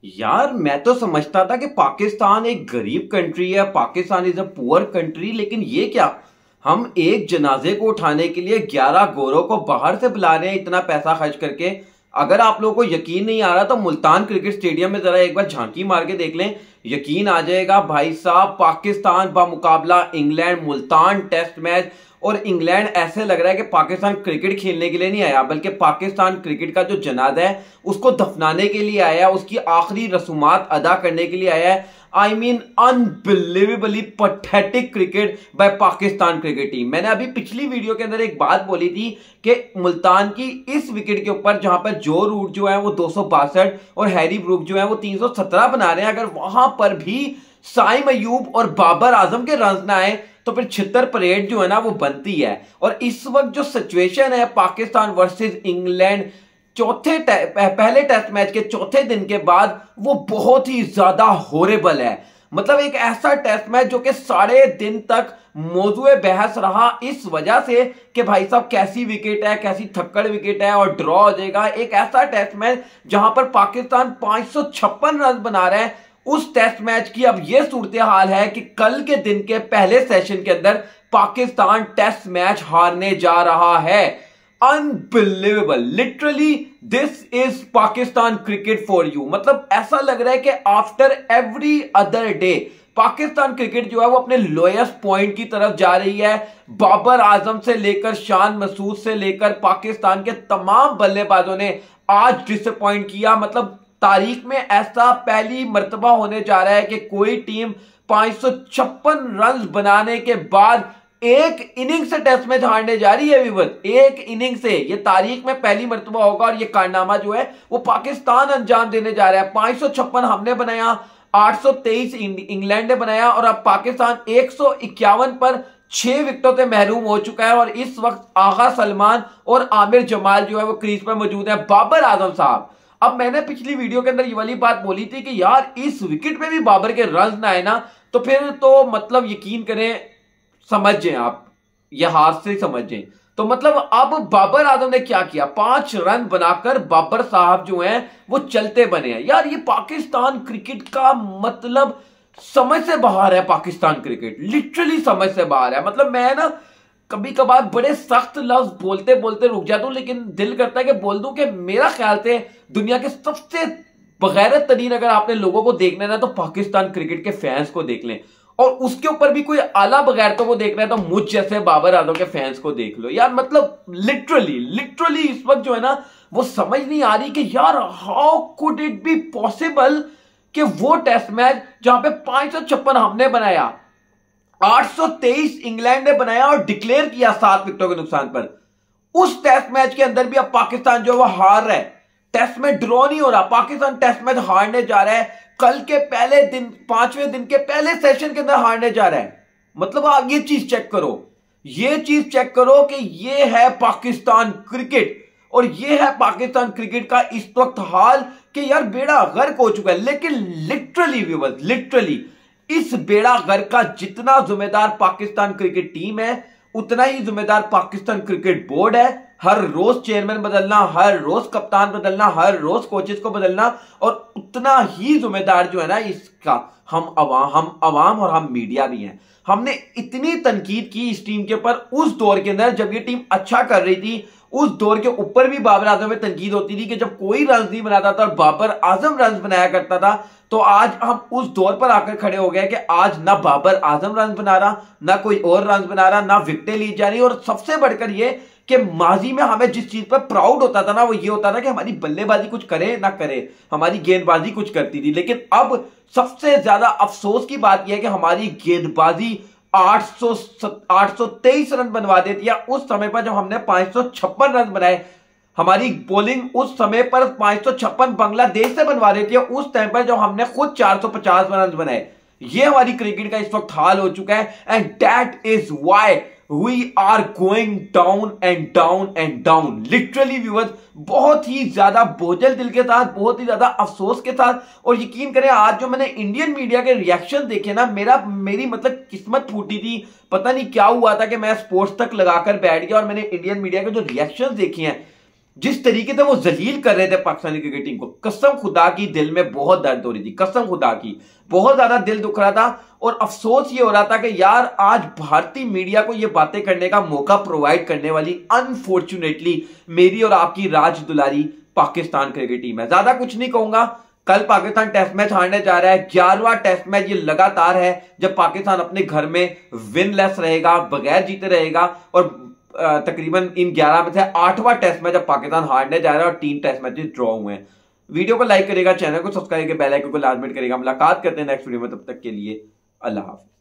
यार मैं तो समझता था कि पाकिस्तान एक गरीब कंट्री है, Pakistan is a poor country. लेकिन ये क्या, हम एक जनाजे को उठाने के लिए 11 गोरों को बाहर से बुला रहे हैं इतना पैसा खर्च करके। अगर आप लोगों को यकीन नहीं आ रहा तो मुल्तान क्रिकेट स्टेडियम में जरा एक बार झांकी मार के देख लें, यकीन आ जाएगा भाई साहब। पाकिस्तान बामुकाबला इंग्लैंड मुल्तान टेस्ट मैच, और इंग्लैंड ऐसे लग रहा है कि पाकिस्तान क्रिकेट खेलने के लिए नहीं आया, बल्कि पाकिस्तान क्रिकेट का जो जनाजा है उसको दफनाने के लिए आया, उसकी आखिरी रसूमात अदा करने के लिए आया है। I mean unbelievably pathetic cricket by Pakistan cricket team. मैंने अभी पिछली वीडियो के अंदर एक बात बोली थी कि मुल्तान की इस विकेट के ऊपर जहां पर जो रूट जो है वो 262 और हैरी ब्रूक जो है वो 317 बना रहे हैं, अगर वहां पर भी साइम अयूब और बाबर आजम के रन ना आए तो फिर छितर परेड जो है ना वो बनती है। और इस वक्त जो सिचुएशन है पाकिस्तान वर्सेस इंग्लैंड पहले टेस्ट मैच के चौथे दिन के बाद, वो बहुत ही ज्यादा हॉरिबल है। मतलब एक ऐसा टेस्ट मैच जो कि सारे दिन तक मौजूए बहस रहा, इस वजह से कि भाई साहब कैसी विकेट है, कैसी थक्कड़ विकेट है और ड्रॉ हो जाएगा। एक ऐसा टेस्ट मैच जहां पर पाकिस्तान 556 रन बना रहा है, उस टेस्ट मैच की अब यह सूरत हाल है कि कल के दिन के पहले सेशन के अंदर पाकिस्तान टेस्ट मैच हारने जा रहा है। Unbelievable, literally this is Pakistan cricket for you. मतलब ऐसा लग रहा है कि after every other day Pakistan cricket जो है वो अपने लोएस्ट पॉइंट की तरफ जा रही है। बाबर आजम से लेकर शान मसूद से लेकर पाकिस्तान के तमाम बल्लेबाजों ने आज डिसअपॉइंट किया। मतलब तारीख में ऐसा पहली मर्तबा होने जा रहा है कि कोई टीम 556 रन बनाने के बाद एक इनिंग से टेस्ट मैच हारने जा रही है। विवत एक इनिंग से, ये तारीख में पहली मर्तबा होगा और ये कारनामा जो है वो पाकिस्तान अंजाम देने जा रहा है। 556 हमने बनाया, 823 इंग्लैंड ने बनाया, और अब पाकिस्तान 151 पर 6 विकेटों से महरूम हो चुका है। और इस वक्त आगा सलमान और आमिर जमाल जो है वो क्रीज पर मौजूद है। बाबर आजम साहब, अब मैंने पिछली वीडियो के अंदर ये वाली बात बोली थी कि यार इस विकेट पे भी बाबर के रन ना आए ना तो फिर तो मतलब यकीन करें, समझ जाएं आप, ये हाथ से समझ जाएं। तो मतलब अब बाबर आजम ने क्या किया, 5 रन बनाकर बाबर साहब जो हैं वो चलते बने हैं। यार ये पाकिस्तान क्रिकेट का मतलब समझ से बाहर है। पाकिस्तान क्रिकेट लिटरली समझ से बाहर है। मतलब मैं ना कभी कभार बड़े सख्त लफ्ज बोलते बोलते रुक जाता हूं, लेकिन दिल करता है कि बोल दूं कि मेरा ख्याल से दुनिया के सबसे बगैरत तरीन अगर आपने लोगों को देखना है ना तो पाकिस्तान क्रिकेट के फैंस को देख लें, और उसके ऊपर भी कोई आला बगैरतों को देखना है तो मुझ जैसे बाबर आजम के फैंस को देख लो। यार मतलब लिटरली इस वक्त जो है ना वो समझ नहीं आ रही कि यार how could it be possible कि वो टेस्ट मैच जहां पे 556 हमने बनाया, 823 इंग्लैंड ने बनाया और डिक्लेयर किया 7 विकेटों के नुकसान पर, उस टेस्ट मैच के अंदर भी अब पाकिस्तान जो है वो हार रहा है। टेस्ट में ड्रॉ नहीं हो रहा, पाकिस्तान टेस्ट मैच हारने जा रहा है। कल के पहले दिन, 5वें दिन के पहले सेशन के अंदर हारने जा रहा है। मतलब आप ये चीज चेक करो, ये चीज चेक करो कि ये है पाकिस्तान क्रिकेट, और ये है पाकिस्तान क्रिकेट का इस वक्त हाल कि यार बेड़ा गर्क हो चुका है। लेकिन लिटरली इस बेड़ा गर्क का जितना जिम्मेदार पाकिस्तान क्रिकेट टीम है, उतना ही जिम्मेदार पाकिस्तान क्रिकेट बोर्ड है। हर रोज चेयरमैन बदलना, हर रोज कप्तान बदलना, हर रोज कोचेस को बदलना, और उतना ही जिम्मेदार जो है ना इसका हम अवाम और हम मीडिया भी हैं। हमने इतनी तनकीद की इस टीम के ऊपर उस दौर के अंदर जब ये टीम अच्छा कर रही थी, उस दौर के ऊपर भी बाबर आजम में तनकीद होती थी कि जब कोई रन नहीं बनाता था और बाबर आजम रन बनाया करता था। तो आज हम उस दौर पर आकर खड़े हो गए कि आज ना बाबर आजम रन बना रहा, ना कोई और रन बना रहा, ना विकेटें ली जा रही। और सबसे बढ़कर ये कि माजी में हमें जिस चीज पर प्राउड होता था ना वो ये होता था कि हमारी बल्लेबाजी कुछ करे ना करे, हमारी गेंदबाजी कुछ करती थी। लेकिन अब सबसे ज्यादा अफसोस की बात यह है कि हमारी गेंदबाजी 823 रन बनवा देती है उस समय पर जब हमने 556 रन बनाए। हमारी बॉलिंग उस समय पर 556 बांग्लादेश से बनवा देती है उस टाइम पर जब हमने खुद 450 रन बनाए। ये हमारी क्रिकेट का इस वक्त हाल हो चुका है, and that is why we are going down and down and down. Literally viewers, बहुत ही ज्यादा बोझल दिल के साथ, बहुत ही ज्यादा अफसोस के साथ। और यकीन करें आज जो मैंने इंडियन मीडिया के रिएक्शन देखे ना, मेरी मतलब किस्मत फूटी थी। पता नहीं क्या हुआ था कि मैं स्पोर्ट्स तक लगाकर बैठ गया और मैंने इंडियन मीडिया के जो रिएक्शन देखे हैं, जिस तरीके से वो जलील कर रहे थे पाकिस्तानी क्रिकेट टीम को, कसम खुदा की दिल में बहुत दर्द हो रही थी, कसम खुदा की बहुत ज्यादा दिल दुख रहा था। और अफसोस ये हो रहा था कि यार आज भारतीय मीडिया को ये बातें करने का मौका प्रोवाइड करने वाली अनफॉर्चुनेटली मेरी और आपकी राज दुलारी पाकिस्तान क्रिकेट टीम है। ज्यादा कुछ नहीं कहूंगा। कल पाकिस्तान टेस्ट मैच हारने जा रहा है, 11वां टेस्ट मैच ये लगातार है जब पाकिस्तान अपने घर में विनलेस रहेगा, बगैर जीते रहेगा। और तकरीबन इन 11 में से 8वां टेस्ट मैच जब पाकिस्तान हारने जा रहा है और 3 टेस्ट मैचेस ड्रॉ हुए हैं। वीडियो को लाइक करेगा, चैनल को सब्सक्राइब करके बेल आइकन को लाजमी करेगा। मुलाकात करते हैं नेक्स्ट वीडियो में, तब तक के लिए अल्लाह हाफ़िज़।